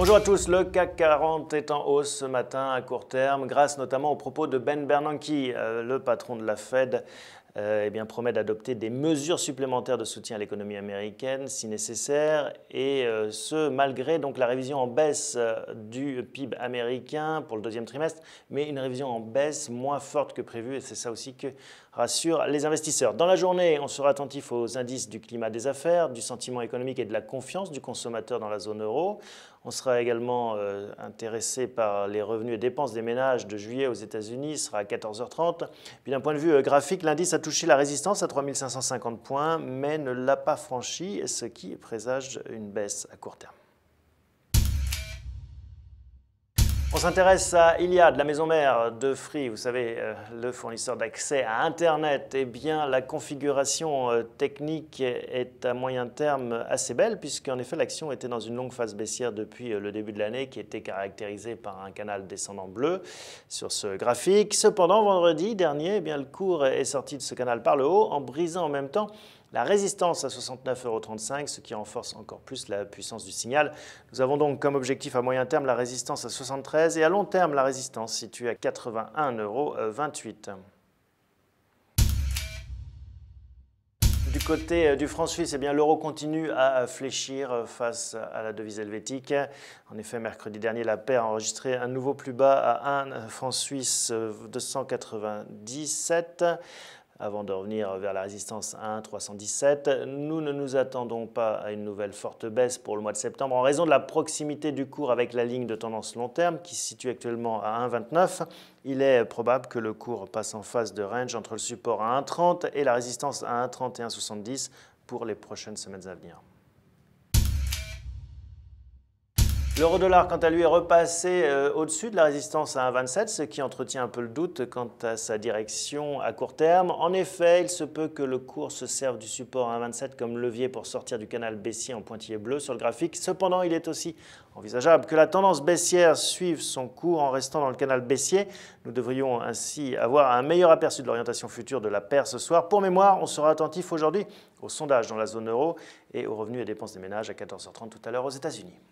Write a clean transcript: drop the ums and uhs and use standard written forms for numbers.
Bonjour à tous, le CAC 40 est en hausse ce matin à court terme grâce notamment aux propos de Ben Bernanke, le patron de la Fed, promet d'adopter des mesures supplémentaires de soutien à l'économie américaine si nécessaire, et ce malgré donc la révision en baisse du PIB américain pour le deuxième trimestre, mais une révision en baisse moins forte que prévu, et c'est ça aussi que rassurent les investisseurs. Dans la journée, on sera attentif aux indices du climat des affaires, du sentiment économique et de la confiance du consommateur dans la zone euro. On sera également intéressé par les revenus et dépenses des ménages de juillet aux États-Unis, ce sera à 14h30. Puis d'un point de vue graphique, l'indice a touché la résistance à 3550 points, mais ne l'a pas franchi, ce qui présage une baisse à court terme. On s'intéresse à Iliad, la maison mère de Free, vous savez, le fournisseur d'accès à Internet. Eh bien, la configuration technique est à moyen terme assez belle, puisqu'en effet, l'action était dans une longue phase baissière depuis le début de l'année, qui était caractérisée par un canal descendant bleu sur ce graphique. Cependant, vendredi dernier, eh bien, le cours est sorti de ce canal par le haut, en brisant en même temps la résistance à 69,35 €, ce qui renforce encore plus la puissance du signal. Nous avons donc comme objectif à moyen terme la résistance à 73 et à long terme la résistance située à 81,28 €. Du côté du franc suisse, eh bien, l'euro continue à fléchir face à la devise helvétique. En effet, mercredi dernier, la paire a enregistré un nouveau plus bas à 1 franc suisse 297. Avant de revenir vers la résistance à 1,317. Nous ne nous attendons pas à une nouvelle forte baisse pour le mois de septembre en raison de la proximité du cours avec la ligne de tendance long terme qui se situe actuellement à 1,29. Il est probable que le cours passe en phase de range entre le support à 1,30 et la résistance à 1,3170 pour les prochaines semaines à venir. L'euro-dollar, quant à lui, est repassé au-dessus de la résistance à 1,27, ce qui entretient un peu le doute quant à sa direction à court terme. En effet, il se peut que le cours se serve du support à 1,27 comme levier pour sortir du canal baissier en pointillé bleu sur le graphique. Cependant, il est aussi envisageable que la tendance baissière suive son cours en restant dans le canal baissier. Nous devrions ainsi avoir un meilleur aperçu de l'orientation future de la paire ce soir. Pour mémoire, on sera attentif aujourd'hui au sondage dans la zone euro et aux revenus et dépenses des ménages à 14h30 tout à l'heure aux États-Unis.